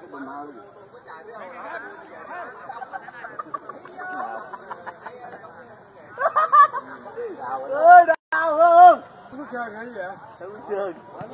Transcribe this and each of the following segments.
ơi đau luôn. Nước sơn hay gì vậy? Nước sơn.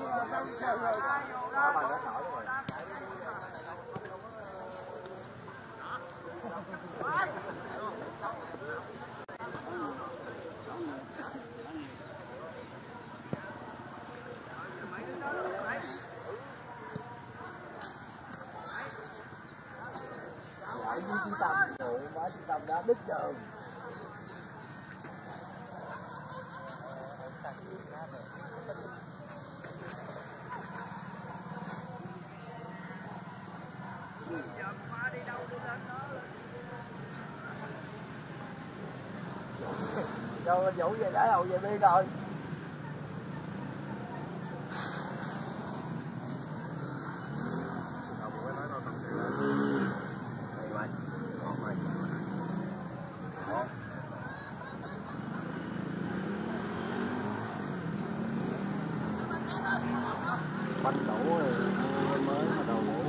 Lại với trung tâm, rồi má trung tâm đã đứt rồi. Rồi Vũ về đã đầu về đi rồi. Bánh đủ rồi mới mà đầu mũ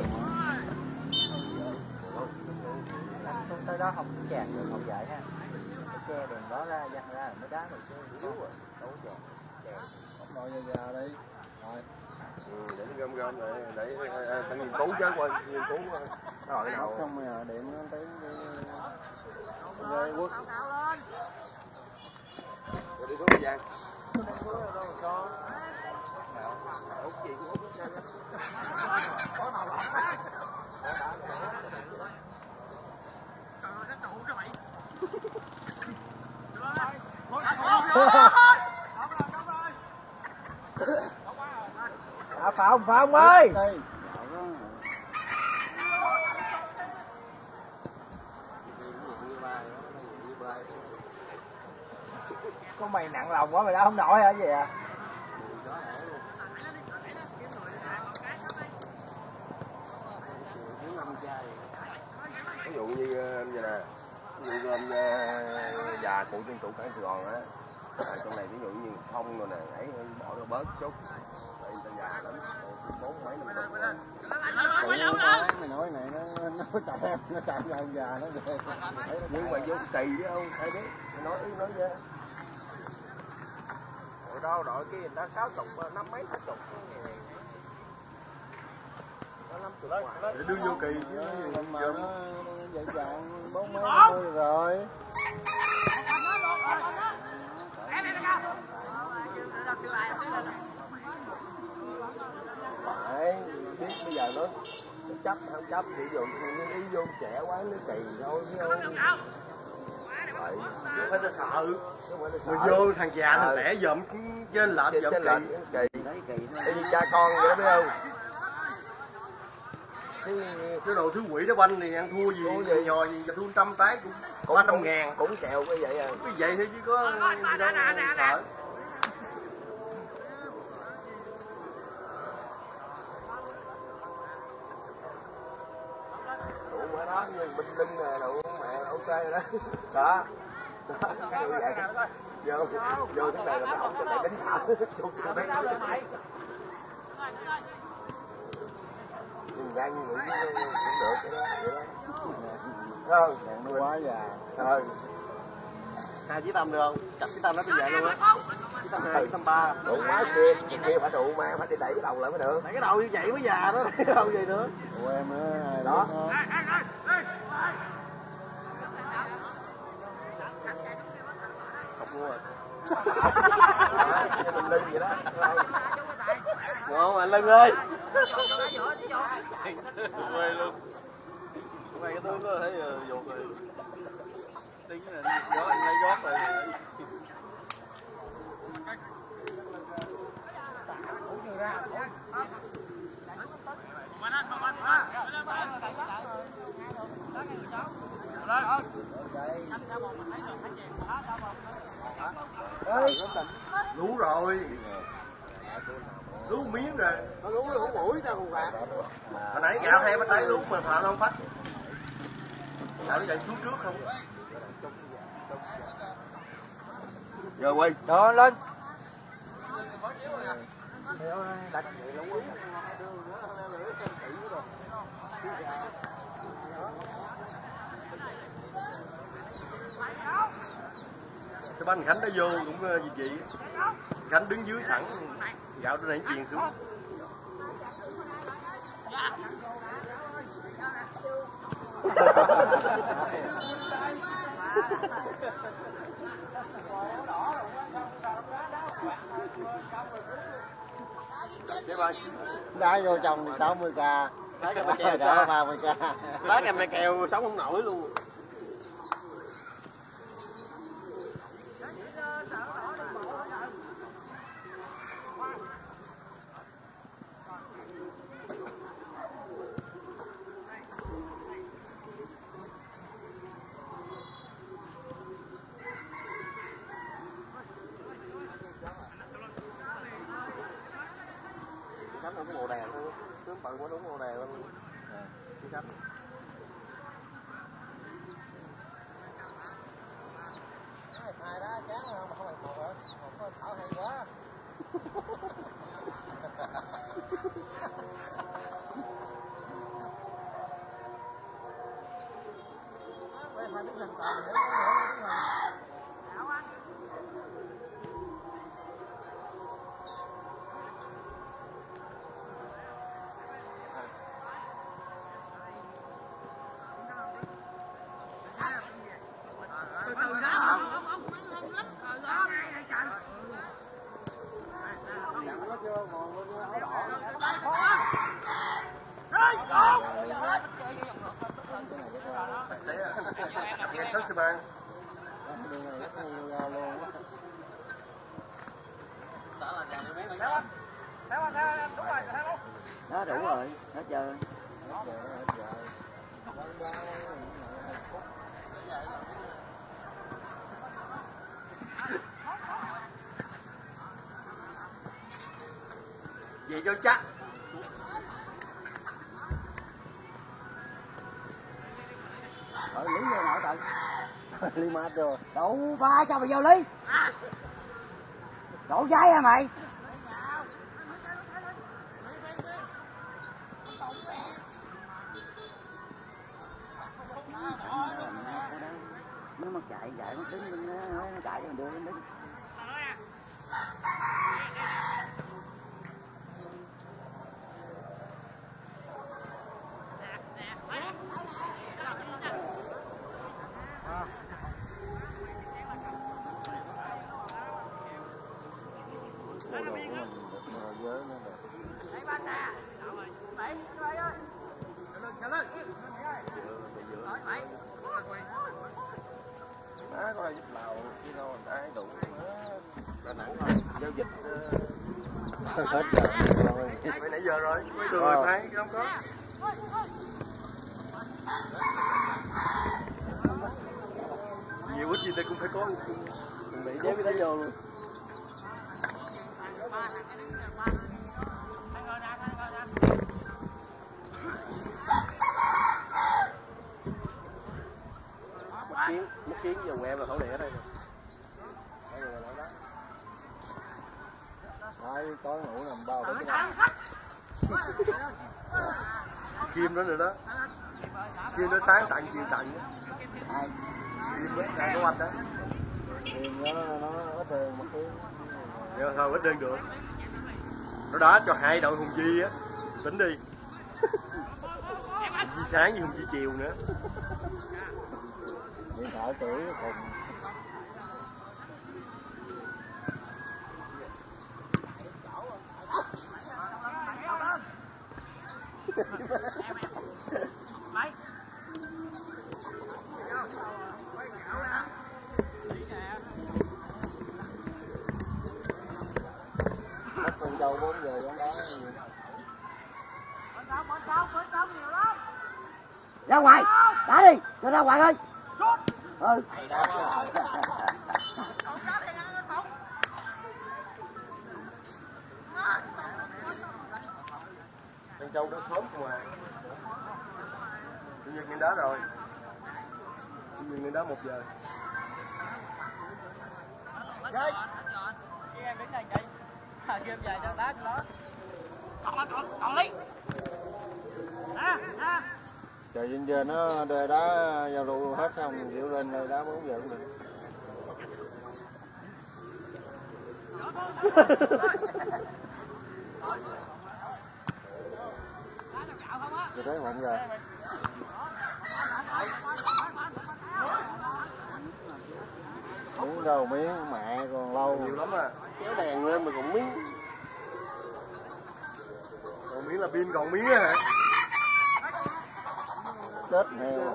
xuống tới đó không chèn được không vậy ha, che đèn đó ra văng ra mới đá rồi chứ yếu rồi đấu chèn Rồi già đi rồi để gom để nghiên cứu chứ coi nghiên cứu rồi nào không mà điện nó tới quốc rồi đi xuống thời gian Phòng ơi. Con mày nặng lòng quá mày đã không nổi hả gì à? ví dụ như vậy nè, ví dụ như già cụ trên trụ cảng Sài Gòn á, trong này ví dụ như thông rồi nè, ấy bỏ nó bớt chút, tại người ta già lắm, 4 mấy năm tuổi. Mày nói này nó chạy ra ông già nó về. Nhưng mà vô kỳ đấy không, ai biết, nói ra. Rồi đâu đội kia người ta 60, 50 60. Để đưa vô kỳ chứ mà nó vậy dạng 40 50 rồi. Phải biết bây giờ nó chấp không chấp, ví dụ như đi vô trẻ quá nó kỳ thôi chứ không. Vậy Phải ta sợ. Mà vô thằng già thằng lẻ dòm trên lệch dòm kỳ. Cái gì cha con vậy đó biết không? Cái đồ thứ quỷ đó banh thì ăn thua gì nhò gì thua 100 tái cũng 300.000 cũng kèo cái vậy à. Cái vậy thôi chứ có đâu sợ. Đủ quá đó như binh linh nè, đủ mẹ ok rồi đó. Đó. Vô cái này là nó không cho đánh thả. Nhìn nhanh nghĩ cũng được cái đó, vậy đó. Không, Nó quá già. Thôi. Hai chí tâm được không? Chắc chí tâm nó tới vậy luôn á. Chí tâm 2, chí tâm 3. Đủ má kia phải đủ mà phải đi đẩy cái đầu lại mới được. Đẩy cái đầu như vậy mới già đó, cái đầu gì nữa. Tụi em á, đó. Không mua rồi. Cho mình Lưng vậy đó. Ngon mà Lưng ơi. Quê luôn. Hôm nay cái tướng đó thấy vụt rồi. Tính là gió anh lấy gót rồi. Lú rồi. Lú miếng rồi. nó lú mũi tao còn phạt. Hồi nãy gạo 2 bánh tay lú mà phạt không phách. Gạo nó chạy xuống trước không. Rồi quay. Đó lên. Cái bánh Khánh nó vô cũng gì chị. Khánh đứng dưới sẵn, gạo trên này chuyền xuống. Đá vô chồng thì 60k, Đá cái kèo đá 30k. Đá cái mẹ kèo sống không nổi luôn. Khánh không có màu đèn thôi, tướng bận quá đúng màu đèn luôn. Khánh. Hai đá chán không phải một hả? Một có thở hay quá. Hai đứa lần tàn nữa. Nghe sớt sư ban. Đó đủ rồi, hết giờ. Về cho chắc. Lý vô nội tận. Lý mát rồi. Đậu ba cho mày vô Lý. Đổ giấy hả mày? Nó mà chạy nó đứng nó chạy nó đưa nó đứng. Má có ai giúp Lào chứ đâu người ta ai đủ Đà Nẵng thôi, giao dịch Hết giờ rồi. Mấy nãy giờ rồi, mấy đường rồi thấy không có. Nhiều ít gì ta cũng phải có. Đừng bị chế cái đó vô luôn. Mất kiến giờ quẹo là thổ địa ở đây rồi. Đấy, tối ngủ nằm bao đó. Kim đó nữa đó. Kim nó sáng tặng chiều tặng. Kim đó là có anh đó. Kim nó ít hơn một tiếng. Dạ thôi ít đơn được. Nó đá cho hai đội Hùng Di á. Tính đi. Hùng Di sáng với Hùng Di chiều nữa. Điện thoại tuổi cùng. Mất con dâu 4 giờ trong đó. Ra ngoài, đá đi, cho ra ngoài thôi. Ừ. Thằng Châu nó sớm không à. Tự nhiên lên đá rồi. Tự nhiên lên đá 1 giờ. Chơi. Khi em đứng đây chị. Khi em về cho đá cho đó. Còn Lý. Trời giờ nó đá giao lưu hết xong chịu lên đây đá 4 giờ cũng được. Tôi thấy mộng rồi. Muốn đâu miếng mẹ còn lâu. Nhiều lắm à. Kéo đèn lên mà còn miếng. Còn miếng là pin còn miếng á hả? Chết heo.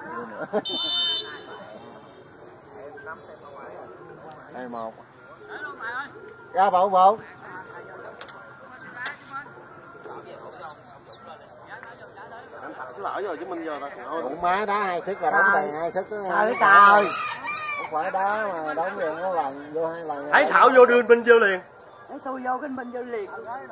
2-1. Ra bộ bộ. Anh Thạch lỡ rồi chứ mình giờ là Cũng má đá 2 sức là đóng tiền 2 sức đó. Trời trời. Không phải đá mà đóng tiền có lần vô 2 lần. thấy Thảo vô đưa bên vô liền. Để tôi vô cái mình vô liền.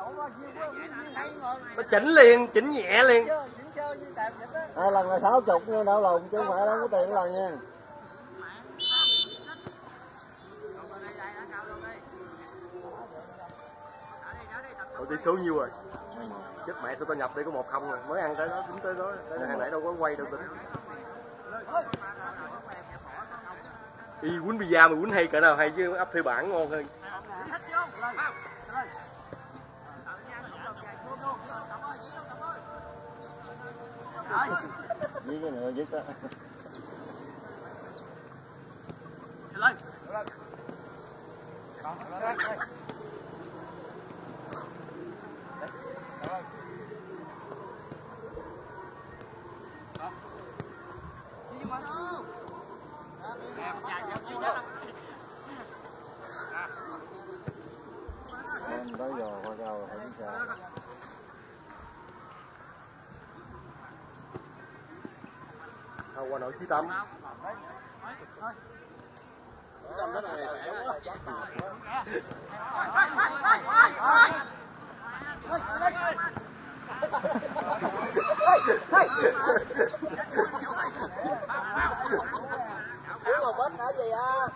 Nó chỉnh liền, chỉnh nhẹ liền. 2 lần là 60 nha, đảo lùng chứ không phải đóng có tiền lần nha. Ủa tỷ số nhiêu rồi? Chết mẹ sao tao nhập đi có 1-0 rồi, mới ăn tới đó, tính tới đó, hồi nãy đâu có quay đâu tính. Y quýnh pizza mà quýnh hay cỡ nào hay chứ ấp thuê bản ngon hơn. Với cái nữa dứt đó. Em tới giờ qua cao rồi phải biết sao. Thôi qua nội Chí Tâm. Tâm đó này khỏe quá. Còn bớt hả gì à?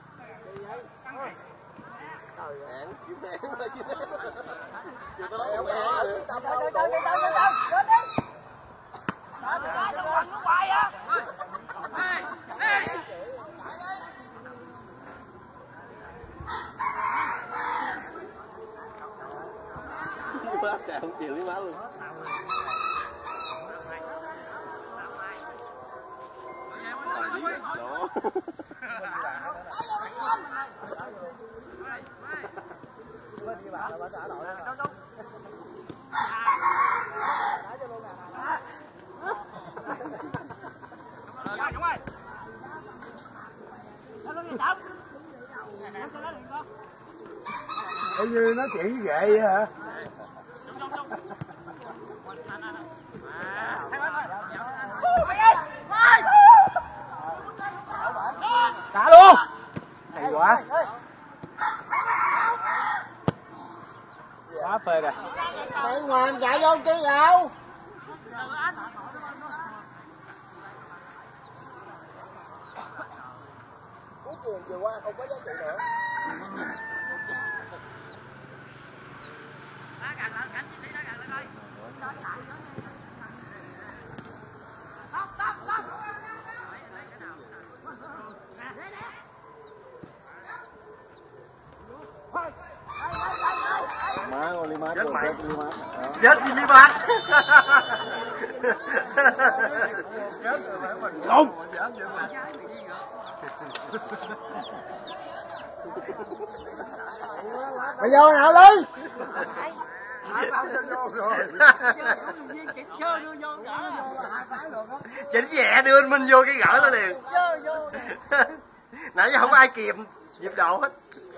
Hẹn, kiếm hẹn thôi chứ. Chưa có nói hẹn. Tâm đâu đủ. Bác trời không chịu lý má luôn. Đó. Ủa như nói chuyện với ghệ vậy hả? Cả luôn. Hay quá. Quá phê rồi. Mày ngoan chạy vô chứ đâu. Cuối cùng vừa qua không có giá trị nữa. Má con Limat Chết rồi, mày. chết Limat. Chết gì Limat. Không. Mày vô nào đi. Chỉnh nhẹ đưa anh Minh vô cái gỡ nó liền. Nãy giờ không có ai kịp nhịp độ hết.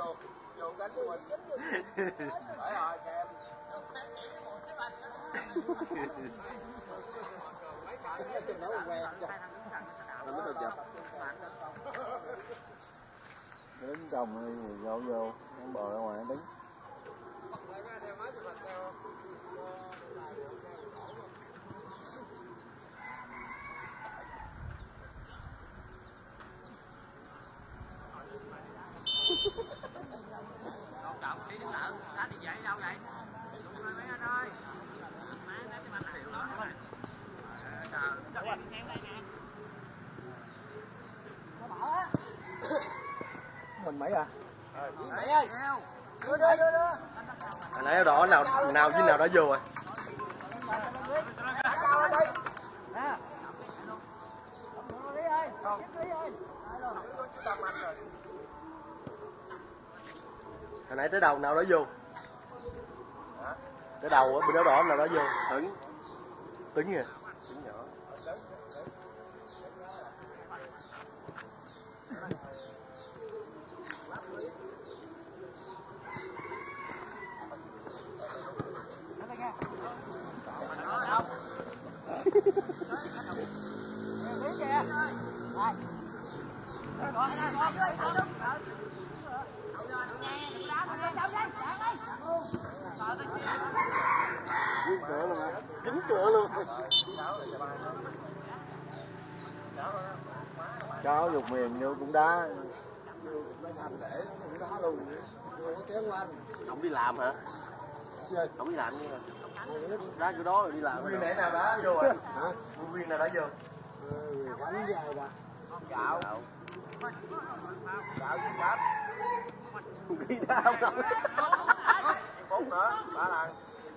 Đứng chồng đi vô vô, nó bò ra ngoài nó đứng. Mình mấy à? Mày ơi. Hồi nãy đỏ nào với nào đã vô rồi. Hồi nãy tới đầu nào đó vô. Tới đầu á, bên đó đỏ nào đó vô. Tứng kìa. Dính cửa luôn. Cháu dục miền vô cũng đá. Không đi làm hả? Không đi làm nha. Ra chỗ đó rồi đi làm. Nguyên nãy nào đá vô rồi? Hả? Nguyên nào đá vô? Đánh dài mà. Gạo. Đi ra không đâu. 4 nữa, 3 lần.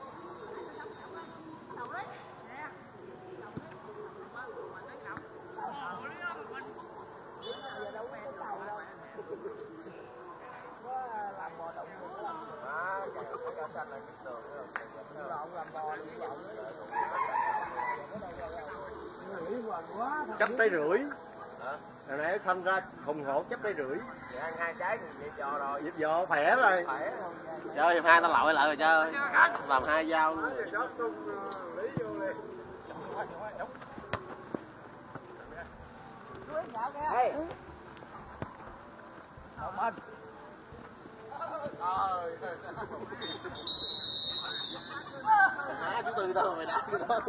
Chấp trái rưỡi. Hồi nãy thanh ra hùng hổ chấp trái rưỡi. Vậy ăn 2 trái thì vậy trò rồi. Vậy giờ khỏe rồi. Chơi hiệp 2 tao lội lại rồi chơi. Làm 2 dao luôn. Hey. Chú Tư đâu mày đá cái đó.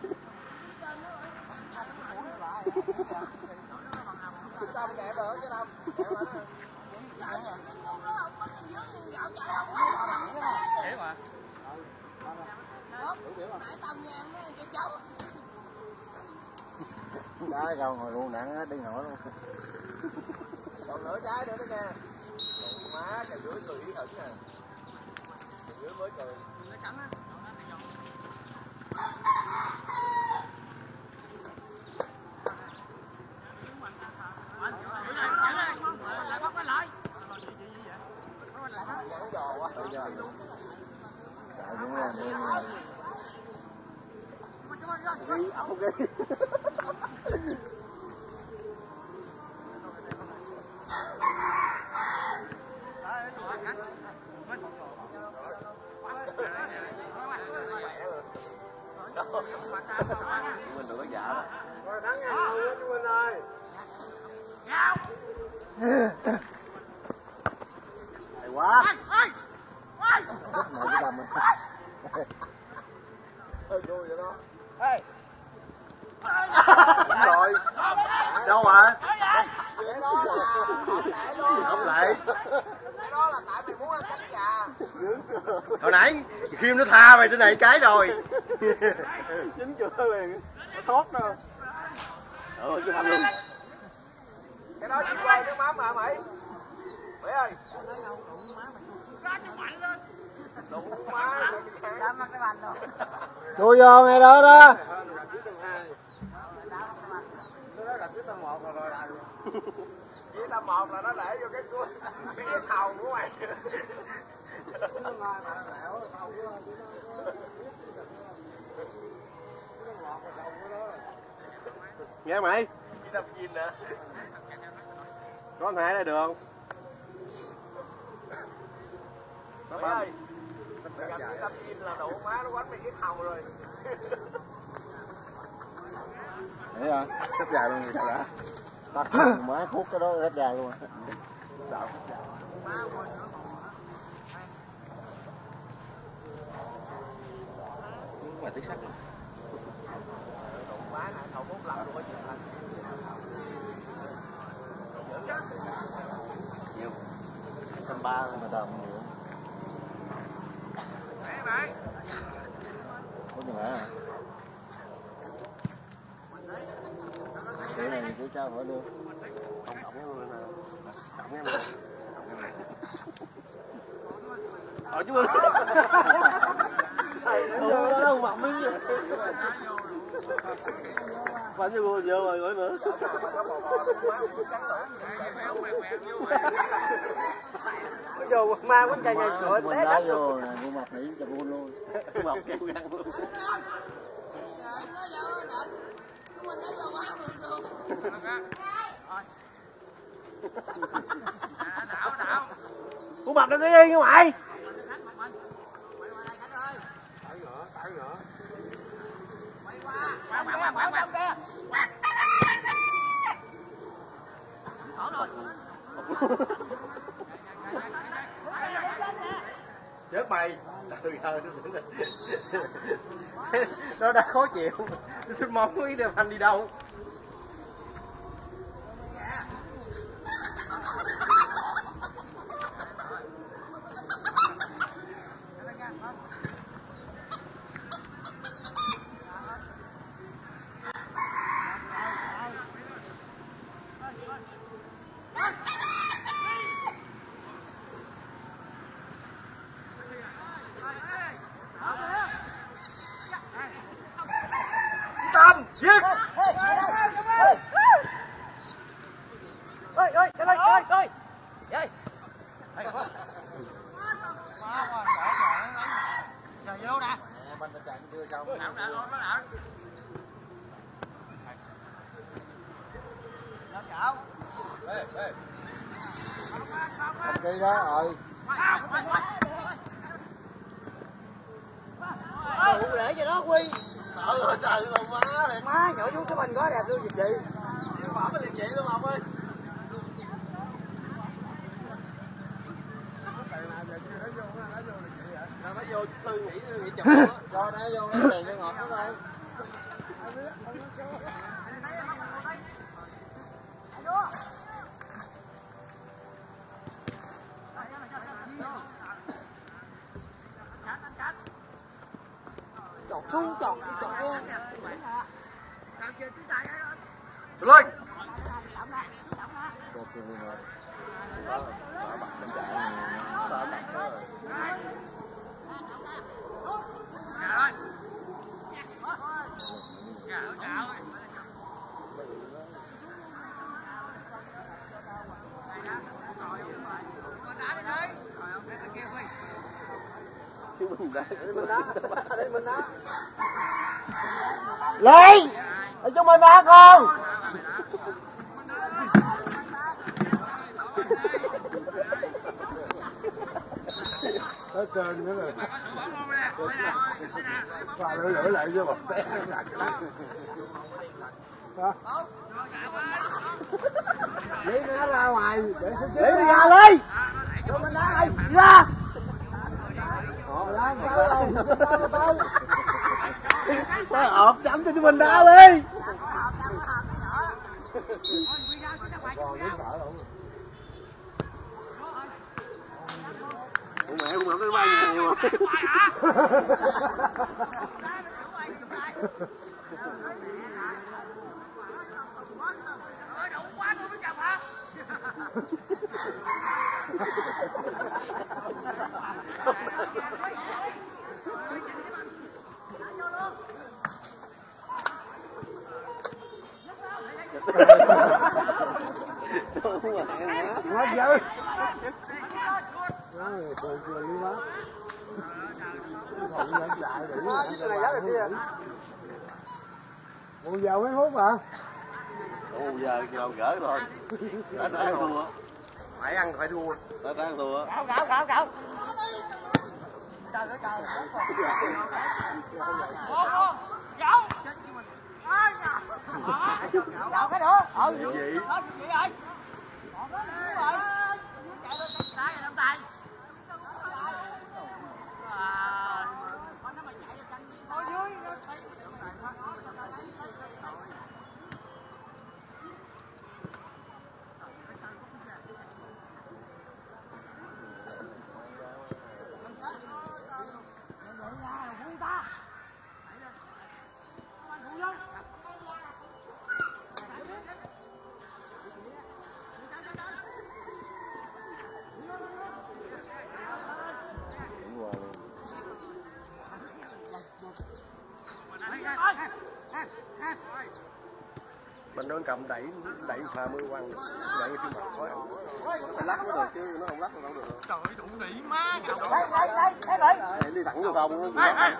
Sao mày đẹp rồi chứ đâu. Thế mà. Đá rau ngồi luôn nặng hết đi hỏi luôn. Còn nửa trái nữa đó nha. Má cà dưới cười ý thử nè. Cà dưới mới cười. Nó cắn á. Ghi ổng ghi. Mình được dạ rồi. Rồi thắng ngay rồi chú Minh ơi. Hay quá. Thích mày cái đầm này. Hơi vui vậy đó. Ê. Đúng rồi. Đâu mà? Cái đó là Không lại. cái đó là tại mày muốn ăn cánh gà. Hồi nãy Khiêm nó tha mày trên này cái rồi. Dính cửa liền. Thoát đâu. Chứ anh luôn. Cái đó chỉ quay nước mắm hả mày? Mày ơi. Đụng má. Đâm vào cái bàn rồi. Chui vô ngay đó đó. Với tao 1 là nó để vô cái cuối cái hầu của mày. Nghe mày? Chỉ đập nhìn nè. Có anh Hai đây được không? Nó ơi. Mày gặp cái đập nhìn là đủ má nó quánh mày cái hầu rồi. Đấy à? Rất dài luôn rồi đã. Tắt má khúc cái đó rất dài luôn. Đạo khúc dài. Mà tí sắt. Đủ má nè, thầu 45 luôn á chứ anh. Nhiều. 130 mà đầm nhiều. Có chừng hả? Cái này cái sao phải được. Không động cái luôn nè. Động cái luôn. Ở chú ơi. Nó đâu mập mới. Bắn cho cô vô rồi nói nữa. Vô ma quýnh cây ngày cửa Mình đá vô nè, cô mập nỉ cho cô luôn. Mập kêu găng luôn. Cô mập đừng đi nghe ngoại. Chết mày. Nó đã khó chịu. Nó mong ý đem anh đi đâu. Tâm giết. Ơi ơi ơi ơi ơi. Vậy. Giờ vô nè. Bên ta chạy chưa xong. Không đi đó rồi. Phụ để cho nó Quy. Trời ơi má này. Má nhỏ chú cái mình có đẹp luôn chị. Bỏ cái liệt chị luôn Mập ơi. Nó vô Tư nghĩ chồng đó. Cho nó vô nó tiền cho ngọt nó thôi. Chọt xuống chọt đi chọt em. Lên. Cho cô luôn rồi. Đó bật bên chạy này. Đó bật đó rồi. Chứ mình đã. Lên! Ở chúng mình đá con! Tới trên nữa rồi. Và lưỡi lại vô một té là cái đó. Lấy nó ra ngoài để lấy ra đi. Cho mình đá đi ra. Sao ộp chấm cho chúng mình đá đi. Ủa mẹ con Mập nó bay nhiều mà. Quá dữ. Cười cười đi má. Còn nhận lại để Ủa giờ mấy phút hả? Ủa giờ kêu gỡ rồi. Đã thua. Phải ăn phải thua. Đã thua. Cậu. Trời ơi trời. Cậu cái nữa. Gì? Đó gì vậy? Còn đó nữa rồi. Chạy lên tay rồi đâm tay. Con nó mà chạy được canh thôi dưới. Mình đơn cầm đẩy pha mới quăng, đẩy cái mặt khói ăn. Phải lắc mới được chứ nó không lắc đâu được. Trời ơi, đụng đĩ má. Để đi thẳng vô công luôn.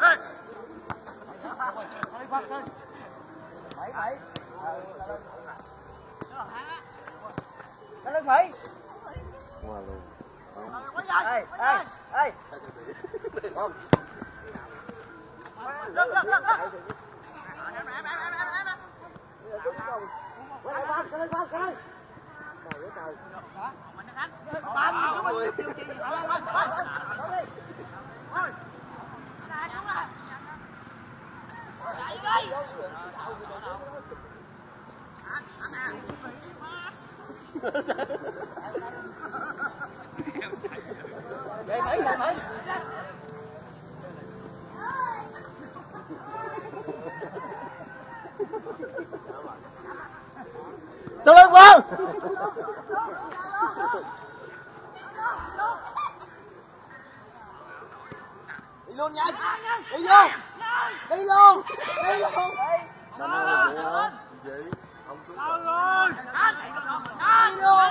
Cái lưng Mỹ. Qua luôn. Ê. Không. Cho lên Quang. Đi luôn nha. Đi luôn. Đi luôn. Đi luôn. Năm nay vậy hả? Vậy không xuống. Rồi. Đi luôn.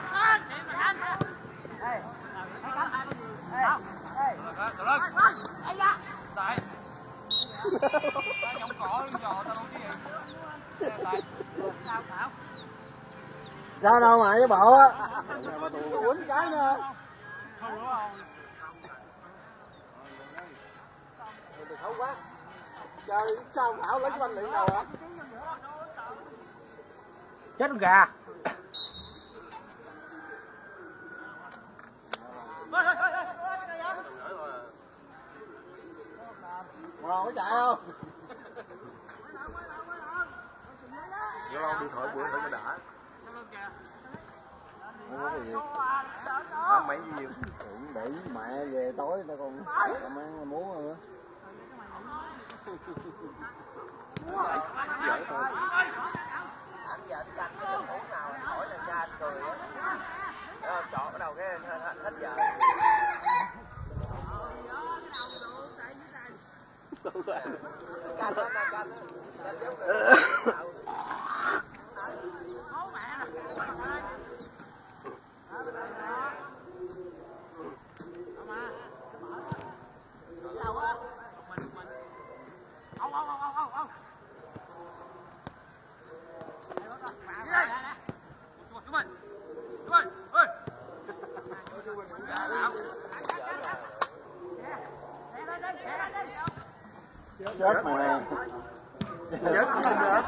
Trời ơi. Tại. Trong cỏ giò tao đâu chứ gì. Sao đâu mà với bộ á. Quýnh cái nữa. Xấu quá. Trời sao Thảo lấy cái banh điện đầu hả? Chết con gà. Ngon có chạy không? Vô lâu đi thổi bữa thổi cho đã. Không có cái gì. Tám mấy nhiêu. Để mẹ về tối tao còn mang muốn rồi nữa. Giỡn thôi. Anh giờ anh canh cái món nào hỏi là ra anh cười á. Chọn cái đầu cái hết giờ. Chết mày nè. Chết gì nữa.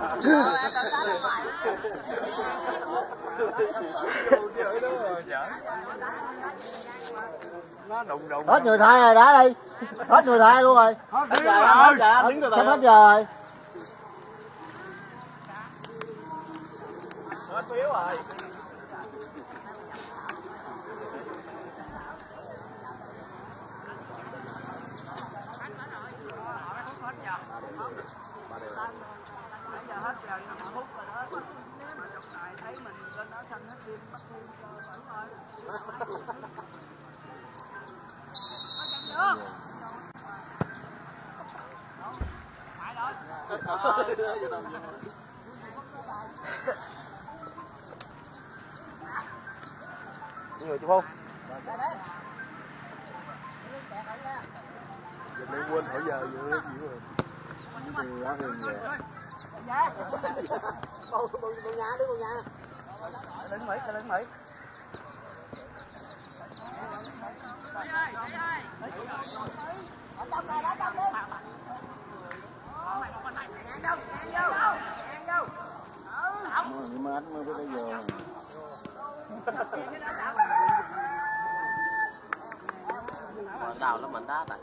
Nó đụng. Hết người thay rồi đá đi. Hết người thay luôn rồi. Hết giờ, đứng từ từ. Sắp hết giờ rồi. Hết phiếu rồi. Người chú không? Giờ mới quên hỏi giờ gì rồi. Thì đó thì về. Con nhà đi con nhà. Lưng Mỹ, lưng Mỹ. Nhưng mà anh mới bây giờ. Đào lắm mình đá tại.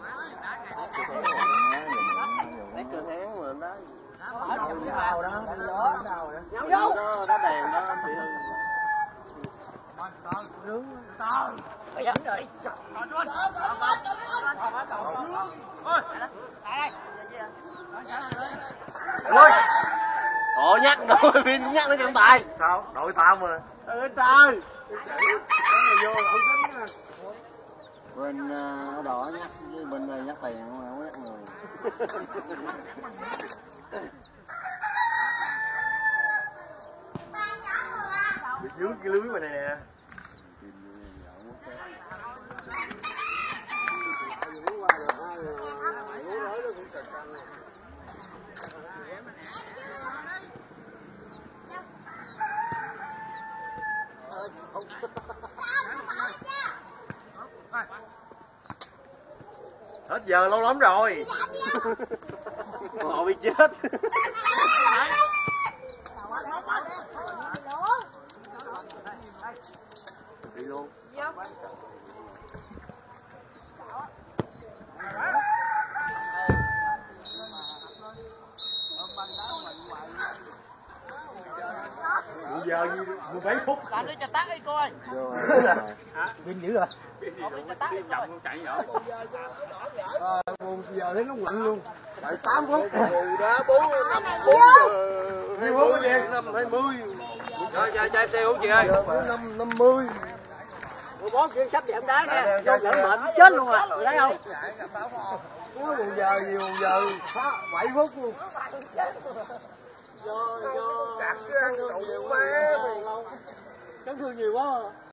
Lấy cơ hán mà đá. Đào đó. Nháo vô. Đá đèn đó bị hư. Ôi. Ồ nhắc đội pin nhắc nó trọng tài. Sao? Đội tao mà. Trời ơi. Vô không tính nha. Bên đỏ nhắc với bên đây nhắc tiền mà không nhắc người. Bị dướng cái lưới mà này nè. Hết giờ lâu lắm rồi. Họ bị chết. Đi luôn. Giờ gì 17 phút. Làm đi cho tắt đi cô ơi. Pin dữ rồi. Pin chậm không chạy nhỏ. Giờ thấy nó quạnh luôn. Tại 8 phút. Đã 4 5 4 giờ 20 liền 5 20. Cho em xe uống chị ơi. 5 50. Bón kia sắp giảm đá nha. Cho lỡ bệnh chết luôn à. Thấy không? Có 1 giờ gì 1 giờ 7 phút luôn. Cắt cái ăn nhiều quá. Chấn thương nhiều quá.